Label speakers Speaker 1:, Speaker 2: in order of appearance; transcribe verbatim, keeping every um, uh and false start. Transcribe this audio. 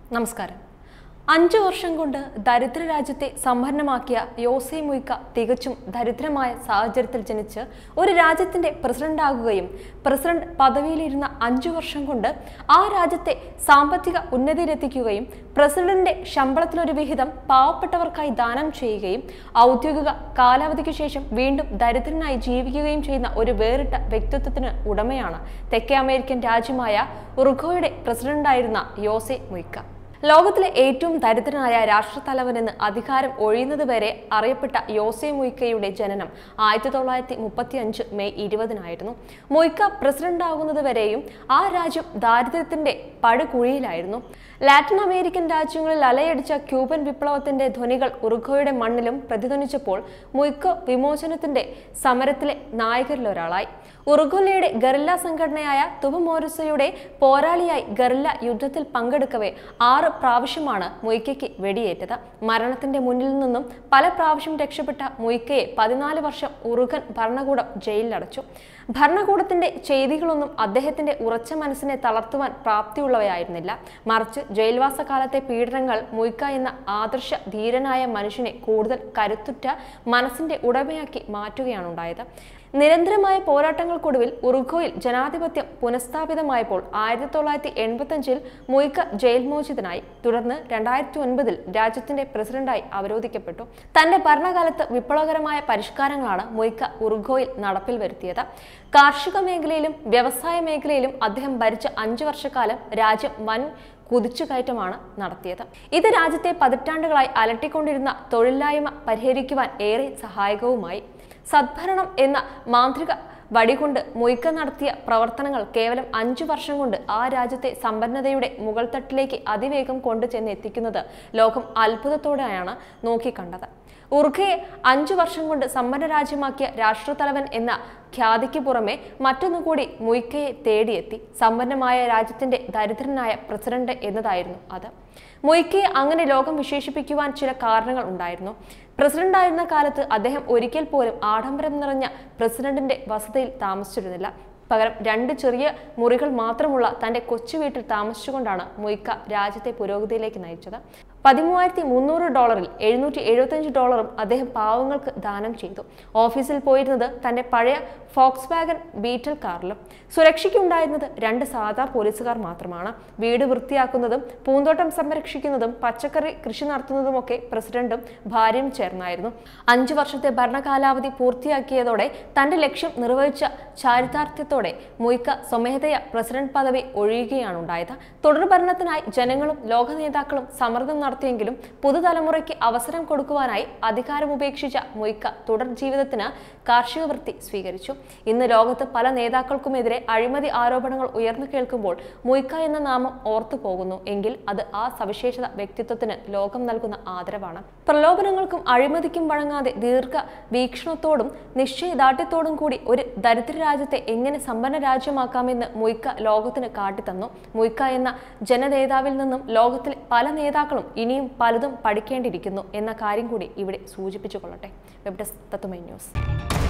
Speaker 1: നമസ്കാരം. അഞ്ചു വർഷം കൊണ്ട് ദരിദ്ര രാജ്യത്തെ സമ്പന്നമാക്കിയ യോസെ മുയിക്ക തികച്ചും ദരിദ്രമായ സാഹചര്യത്തിൽ ജനിച്ച് ഒരു രാജ്യത്തിന്റെ പ്രസിഡന്റ് ആകുകയും പ്രസിഡന്റ് പദവിയിലിരുന്ന അഞ്ചു വർഷം കൊണ്ട് ആ രാജ്യത്തെ സാമ്പത്തിക ഉന്നതിയിലെത്തിക്കുകയും പ്രസിഡന്റിന്റെ ശമ്പളത്തിലൊരു വിഹിതം പാവപ്പെട്ടവർക്കായി ദാനം ചെയ്യുകയും ഔദ്യോഗിക കാലാവധിക്ക് ശേഷം വീണ്ടും ദരിദ്രനായി ജീവിക്കുകയും ചെയ്യുന്ന ഒരു വേറിട്ട വ്യക്തിത്വത്തിന് ഉടമയാണ് തെക്കേ അമേരിക്കൻ രാജ്യമായ ഉറുഗ്വേയുടെ പ്രസിഡന്റായിരുന്ന യോസെ മുയിക്ക. ലോകത്തിലെ ഏറ്റവും ദരിദ്രനായ രാഷ്ട്രത്തലവനെന്ന് അധികാരം ഒഴിയുന്നത് വരെ അറിയപ്പെട്ട യോസെ മുയിക്കയുടെ ജനനം ആയിരത്തി തൊള്ളായിരത്തി മുപ്പത്തി അഞ്ച് മെയ് ഇരുപതിനായിരുന്നു. മുയിക്ക പ്രസിഡന്റ് ആകുന്നത് വരെയും ആ രാജ്യം ദാരിദ്ര്യത്തിന്റെ പടുകുഴിയിലായിരുന്നു. ലാറ്റിൻ അമേരിക്കൻ രാജ്യങ്ങളിൽ അലയടിച്ച ക്യൂബൻ വിപ്ലവത്തിന്റെ ധ്വനികൾ ഉറുഗ്വേയുടെ മണ്ണിലും പ്രതിധ്വനിച്ചപ്പോൾ മുയിക്ക വിമോചനത്തിന്റെ സമരത്തിലെ നായകരിലൊരാളായി. ഉറുഗ്വേയുടെ ഗറില്ല സംഘടനയായ തുവമോരിസയുടെ പോരാളിയായി ഗറില്ല യുദ്ധത്തിൽ പങ്കെടുക്കവേ ആറ് പ്രാവശ്യമാണ് മുയിക്കയ്ക്ക് വെടിയേറ്റത്. മരണത്തിന്റെ മുന്നിൽ നിന്നും പല പ്രാവശ്യം രക്ഷപ്പെട്ട മുയിക്കയെ പതിനാല് വർഷം ഉറുഗൻ ഭരണകൂടം ജയിലിലടച്ചു. ഭരണകൂടത്തിന്റെ ചെയ്തികളൊന്നും അദ്ദേഹത്തിന്റെ ഉറച്ച മനസ്സിനെ തളർത്തുവാൻ പ്രാപ്തിയുള്ളവയായിരുന്നില്ല. മറിച്ച് ജയിൽവാസ കാലത്തെ പീഡനങ്ങൾ മുയിക്ക എന്ന ആദർശ ധീരനായ മനുഷ്യനെ കൂടുതൽ കരുത്തുറ്റ മനസ്സിന്റെ ഉടമയാക്കി മാറ്റുകയാണുണ്ടായത്. നിരന്തരമായ പോരാട്ടങ്ങൾക്കൊടുവിൽ ഉറുഗ്വേയിൽ ജനാധിപത്യം പുനഃസ്ഥാപിതമായപ്പോൾ ആയിരത്തി തൊള്ളായിരത്തി എൺപത്തി അഞ്ചിൽ മുയിക്ക ജയിൽ മോചിതനായി. തുടർന്ന് രണ്ടായിരത്തി ഒൻപതിൽ രാജ്യത്തിന്റെ പ്രസിഡന്റായി അവരോധിക്കപ്പെട്ടു. തന്റെ ഭരണകാലത്ത് വിപ്ലവകരമായ പരിഷ്കാരങ്ങളാണ് മുയിക്ക ഉറുഗ്വേയിൽ നടപ്പിൽ വരുത്തിയത്. കാർഷിക മേഖലയിലും വ്യവസായ മേഖലയിലും അദ്ദേഹം ഭരിച്ച അഞ്ചു വർഷക്കാലം രാജ്യം വൻ കുതിച്ചുകയറ്റമാണ് നടത്തിയത്. ഇത് രാജ്യത്തെ പതിറ്റാണ്ടുകളായി അലട്ടിക്കൊണ്ടിരുന്ന തൊഴിലില്ലായ്മ പരിഹരിക്കുവാൻ ഏറെ സഹായകവുമായി. സദ്ഭരണം എന്ന മാന്ത്രിക വടികൊണ്ട് മുയിക്ക നടത്തിയ പ്രവർത്തനങ്ങൾ കേവലം അഞ്ചു വർഷം കൊണ്ട് ആ രാജ്യത്തെ സമ്പന്നതയുടെ മുകൾ തട്ടിലേക്ക് അതിവേഗം കൊണ്ടു ചെന്ന് എത്തിക്കുന്നത് ലോകം അത്ഭുതത്തോടെയാണ് നോക്കിക്കണ്ടത്. ഉറുഗ്വേയെ അഞ്ചു വർഷം കൊണ്ട് സമ്പന്ന രാജ്യമാക്കിയ രാഷ്ട്രത്തലവൻ എന്ന ഖ്യാതിക്ക് പുറമെ മറ്റൊന്നുകൂടി മുയിക്കയെ തേടിയെത്തി. സമ്പന്നമായ രാജ്യത്തിന്റെ ദരിദ്രനായ പ്രസിഡന്റ് എന്നതായിരുന്നു അത്. മുയിക്കയെ അങ്ങനെ ലോകം വിശേഷിപ്പിക്കുവാൻ ചില കാരണങ്ങൾ ഉണ്ടായിരുന്നു. പ്രസിഡന്റായിരുന്ന കാലത്ത് അദ്ദേഹം ഒരിക്കൽ പോലും ആഡംബരം നിറഞ്ഞ പ്രസിഡന്റിന്റെ വസതിയിൽ താമസിച്ചിരുന്നില്ല. പകരം രണ്ട് ചെറിയ മുറികൾ മാത്രമുള്ള തന്റെ കൊച്ചു വീട്ടിൽ താമസിച്ചുകൊണ്ടാണ് മുയിക്ക രാജ്യത്തെ പുരോഗതിയിലേക്ക് നയിച്ചത്. പതിമൂവായിരത്തി മുന്നൂറ് ഡോളറിൽ എഴുന്നൂറ്റി എഴുപത്തഞ്ച് ഡോളറും അദ്ദേഹം പാവങ്ങൾക്ക് ദാനം ചെയ്തു. ഓഫീസിൽ പോയിരുന്നത് തന്റെ പഴയ ഫോക്സ് വാഗൻ ബീറ്റൽ കാറിലും. സുരക്ഷയ്ക്കുണ്ടായിരുന്നത് രണ്ട് സാധാ പോലീസുകാർ മാത്രമാണ്. വീട് വൃത്തിയാക്കുന്നതും പൂന്തോട്ടം സംരക്ഷിക്കുന്നതും പച്ചക്കറി കൃഷി നടത്തുന്നതുമൊക്കെ പ്രസിഡന്റും ഭാര്യയും ചേർന്നായിരുന്നു. അഞ്ചു വർഷത്തെ ഭരണകാലാവധി പൂർത്തിയാക്കിയതോടെ തന്റെ ലക്ഷ്യം നിർവഹിച്ച ചാരിതാർത്ഥ്യത്തോടെ മുയിക്ക സ്വമേധയാ പ്രസിഡന്റ് പദവി ഒഴിയുകയാണുണ്ടായത്. തുടർഭരണത്തിനായി ജനങ്ങളും ലോക നേതാക്കളും സമ്മർദ്ദം നടത്തിയെങ്കിലും പുതുതലമുറയ്ക്ക് അവസരം കൊടുക്കുവാനായി അധികാരമുപേക്ഷിച്ച മുയിക്ക തുടർ ജീവിതത്തിന് കാർഷിക വൃത്തി സ്വീകരിച്ചു. ഇന്ന് ലോകത്ത് പല നേതാക്കൾക്കുമെതിരെ അഴിമതി ആരോപണങ്ങൾ ഉയർന്നു കേൾക്കുമ്പോൾ മുയിക്ക എന്ന നാമം ഓർത്തു പോകുന്നു എങ്കിൽ അത് ആ സവിശേഷത വ്യക്തിത്വത്തിന് ലോകം നൽകുന്ന ആദരവാണ്. പ്രലോഭനങ്ങൾക്കും അഴിമതിക്കും വഴങ്ങാതെ ദീർഘ വീക്ഷണത്തോടും നിശ്ചയദാർഢ്യത്തോടും കൂടി ഒരു ദരിദ്ര രാജ്യത്തെ എങ്ങനെ സമ്പന്ന രാജ്യമാക്കാമെന്ന് മുയിക്ക ലോകത്തിന് കാട്ടിത്തന്നു. മുയിക്ക എന്ന ജനനേതാവിൽ നിന്നും ലോകത്തിലെ പല നേതാക്കളും ഇനിയും പലതും പഠിക്കേണ്ടിയിരിക്കുന്നു എന്ന കാര്യം കൂടി ഇവിടെ സൂചിപ്പിച്ചു കൊള്ളട്ടെ. Web desk Tatwamayi news.